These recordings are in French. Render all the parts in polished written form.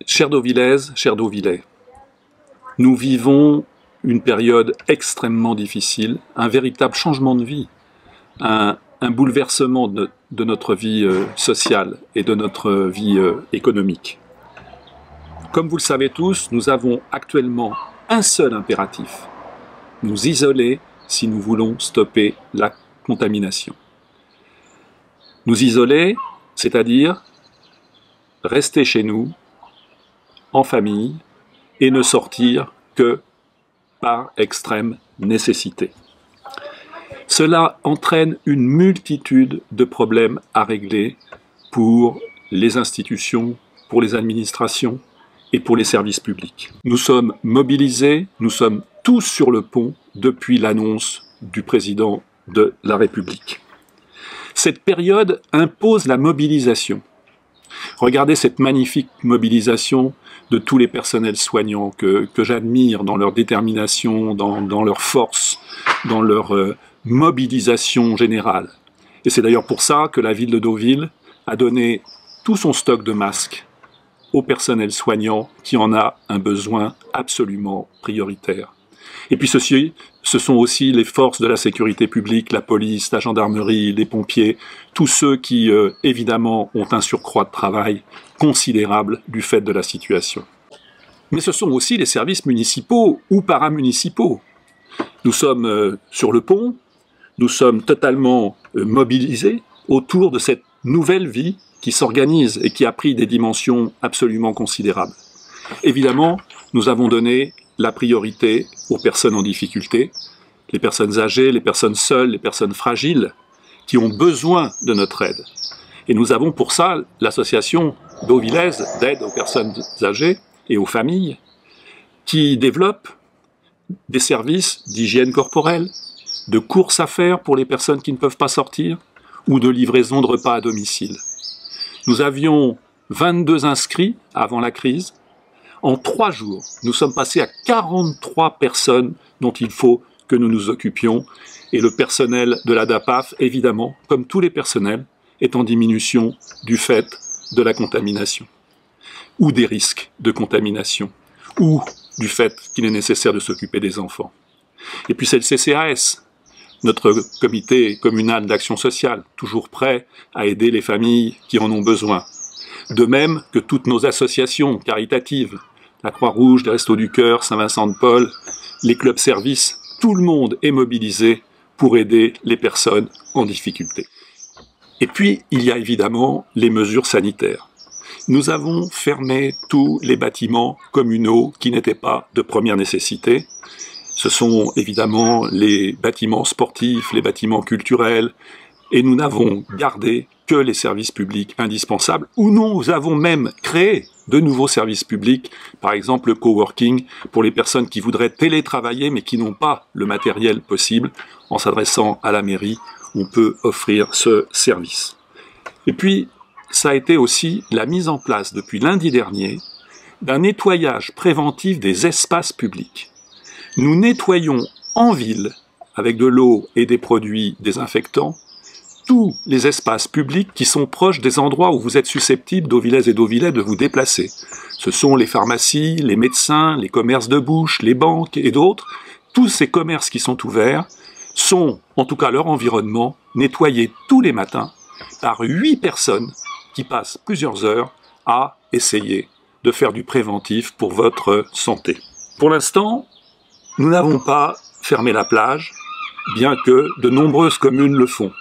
Chers Deauvillaises, chers Deauvillais, nous vivons une période extrêmement difficile, un véritable changement de vie, un bouleversement de notre vie sociale et de notre vie économique. Comme vous le savez tous, nous avons actuellement un seul impératif, nous isoler si nous voulons stopper la contamination. Nous isoler, c'est-à-dire rester chez nous, en famille, et ne sortir que par extrême nécessité. Cela entraîne une multitude de problèmes à régler pour les institutions, pour les administrations et pour les services publics. Nous sommes mobilisés, nous sommes tous sur le pont depuis l'annonce du président de la République. Cette période impose la mobilisation. Regardez cette magnifique mobilisation de tous les personnels soignants que j'admire dans leur détermination, dans leur force, dans leur mobilisation générale. Et c'est d'ailleurs pour ça que la ville de Deauville a donné tout son stock de masques au personnel soignant qui en a un besoin absolument prioritaire. Et puis ce sont aussi les forces de la sécurité publique, la police, la gendarmerie, les pompiers, tous ceux qui, évidemment, ont un surcroît de travail considérable du fait de la situation. Mais ce sont aussi les services municipaux ou paramunicipaux. Nous sommes sur le pont, nous sommes totalement mobilisés autour de cette nouvelle vie qui s'organise et qui a pris des dimensions absolument considérables. Évidemment, nous avons donné la priorité aux personnes en difficulté, les personnes âgées, les personnes seules, les personnes fragiles, qui ont besoin de notre aide. Et nous avons pour ça l'association deauvillaise d'aide aux personnes âgées et aux familles, qui développe des services d'hygiène corporelle, de courses à faire pour les personnes qui ne peuvent pas sortir, ou de livraison de repas à domicile. Nous avions 22 inscrits avant la crise. En 3 jours, nous sommes passés à 43 personnes dont il faut que nous nous occupions. Et le personnel de la DAPAF, évidemment, comme tous les personnels, est en diminution du fait de la contamination, ou des risques de contamination, ou du fait qu'il est nécessaire de s'occuper des enfants. Et puis c'est le CCAS, notre comité communal d'action sociale, toujours prêt à aider les familles qui en ont besoin. De même que toutes nos associations caritatives, la Croix-Rouge, les Restos du Cœur, Saint-Vincent-de-Paul, les clubs services, tout le monde est mobilisé pour aider les personnes en difficulté. Et puis, il y a évidemment les mesures sanitaires. Nous avons fermé tous les bâtiments communaux qui n'étaient pas de première nécessité. Ce sont évidemment les bâtiments sportifs, les bâtiments culturels, et nous n'avons gardé que les services publics indispensables, ou nous avons même créé de nouveaux services publics, par exemple le coworking, pour les personnes qui voudraient télétravailler mais qui n'ont pas le matériel possible. En s'adressant à la mairie, on peut offrir ce service. Et puis, ça a été aussi la mise en place depuis lundi dernier d'un nettoyage préventif des espaces publics. Nous nettoyons en ville, avec de l'eau et des produits désinfectants, tous les espaces publics qui sont proches des endroits où vous êtes susceptibles, Deauvillaises et Deauvillais, de vous déplacer. Ce sont les pharmacies, les médecins, les commerces de bouche, les banques et d'autres. Tous ces commerces qui sont ouverts sont, en tout cas leur environnement, nettoyés tous les matins par 8 personnes qui passent plusieurs heures à essayer de faire du préventif pour votre santé. Pour l'instant, nous n'avons pas fermé la plage, bien que de nombreuses communes le font.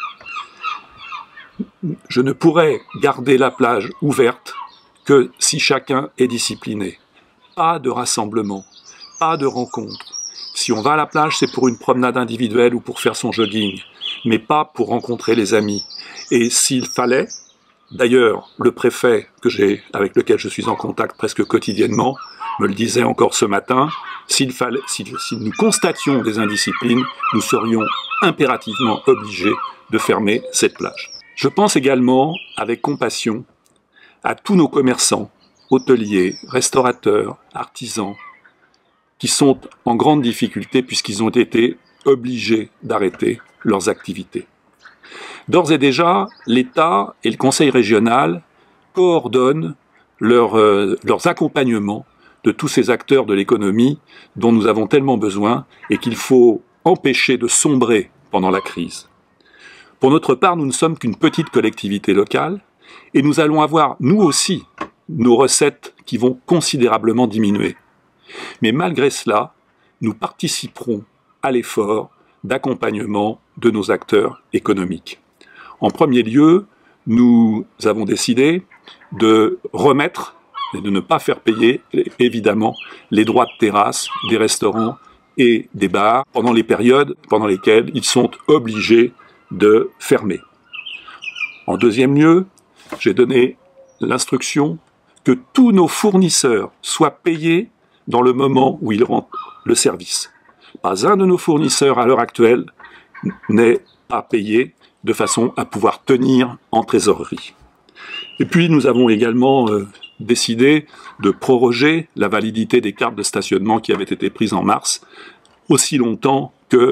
Je ne pourrais garder la plage ouverte que si chacun est discipliné. Pas de rassemblement, pas de rencontre. Si on va à la plage, c'est pour une promenade individuelle ou pour faire son jogging, mais pas pour rencontrer les amis. Et s'il fallait, d'ailleurs, le préfet avec lequel je suis en contact presque quotidiennement me le disait encore ce matin, si nous constations des indisciplines, nous serions impérativement obligés de fermer cette plage. Je pense également, avec compassion, à tous nos commerçants, hôteliers, restaurateurs, artisans, qui sont en grande difficulté puisqu'ils ont été obligés d'arrêter leurs activités. D'ores et déjà, l'État et le Conseil régional coordonnent leurs accompagnements de tous ces acteurs de l'économie dont nous avons tellement besoin et qu'il faut empêcher de sombrer pendant la crise. Pour notre part, nous ne sommes qu'une petite collectivité locale et nous allons avoir, nous aussi, nos recettes qui vont considérablement diminuer. Mais malgré cela, nous participerons à l'effort d'accompagnement de nos acteurs économiques. En premier lieu, nous avons décidé de remettre et de ne pas faire payer, évidemment, les droits de terrasse des restaurants et des bars pendant les périodes pendant lesquelles ils sont obligés de fermer. En deuxième lieu, j'ai donné l'instruction que tous nos fournisseurs soient payés dans le moment où ils rendent le service. Pas un de nos fournisseurs à l'heure actuelle n'est pas payé de façon à pouvoir tenir en trésorerie. Et puis nous avons également décidé de proroger la validité des cartes de stationnement qui avaient été prises en mars aussi longtemps que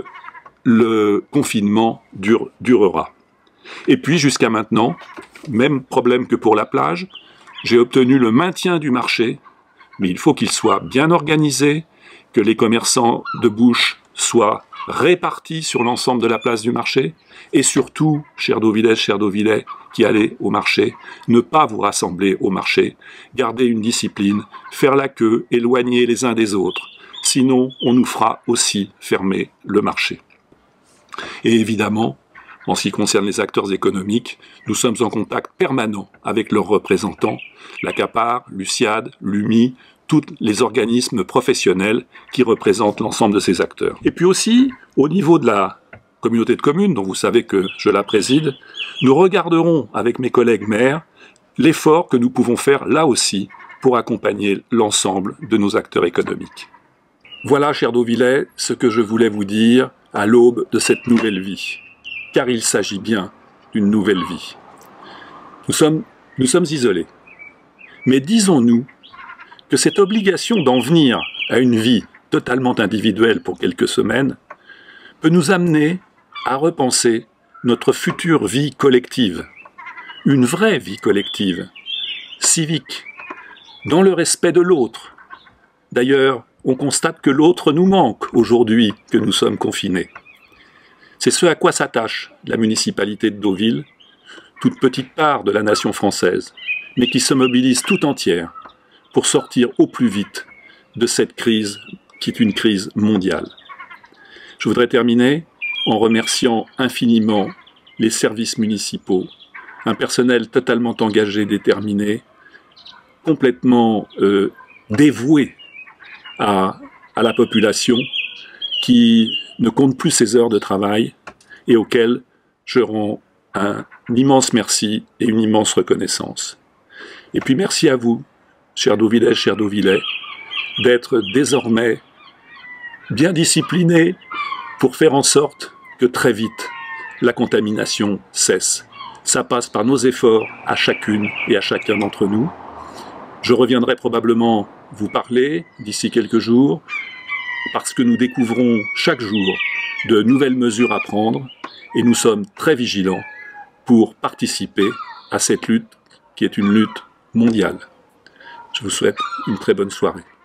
le confinement durera. Et puis jusqu'à maintenant, même problème que pour la plage, j'ai obtenu le maintien du marché, mais il faut qu'il soit bien organisé, que les commerçants de bouche soient répartis sur l'ensemble de la place du marché, et surtout, chers Deauvillais, qui allez au marché, ne pas vous rassembler au marché, garder une discipline, faire la queue, éloigner les uns des autres, sinon on nous fera aussi fermer le marché. Et évidemment, en ce qui concerne les acteurs économiques, nous sommes en contact permanent avec leurs représentants, la CAPAR, l'USIAD, l'UMI, tous les organismes professionnels qui représentent l'ensemble de ces acteurs. Et puis aussi, au niveau de la communauté de communes, dont vous savez que je la préside, nous regarderons avec mes collègues maires l'effort que nous pouvons faire là aussi pour accompagner l'ensemble de nos acteurs économiques. Voilà, chers Deauvillais, ce que je voulais vous dire à l'aube de cette nouvelle vie. Car il s'agit bien d'une nouvelle vie. Nous sommes isolés. Mais disons-nous que cette obligation d'en venir à une vie totalement individuelle pour quelques semaines peut nous amener à repenser notre future vie collective, une vraie vie collective, civique, dans le respect de l'autre. D'ailleurs, on constate que l'autre nous manque aujourd'hui que nous sommes confinés. C'est ce à quoi s'attache la municipalité de Deauville, toute petite part de la nation française, mais qui se mobilise tout entière pour sortir au plus vite de cette crise qui est une crise mondiale. Je voudrais terminer en remerciant infiniment les services municipaux, un personnel totalement engagé, déterminé, complètement dévoué à la population, qui ne compte plus ses heures de travail et auquel je rends un immense merci et une immense reconnaissance. Et puis merci à vous, chers Deauvillais, d'être désormais bien disciplinés pour faire en sorte que très vite la contamination cesse. Ça passe par nos efforts à chacune et à chacun d'entre nous. Je reviendrai probablement vous parler d'ici quelques jours, parce que nous découvrons chaque jour de nouvelles mesures à prendre et nous sommes très vigilants pour participer à cette lutte qui est une lutte mondiale. Je vous souhaite une très bonne soirée.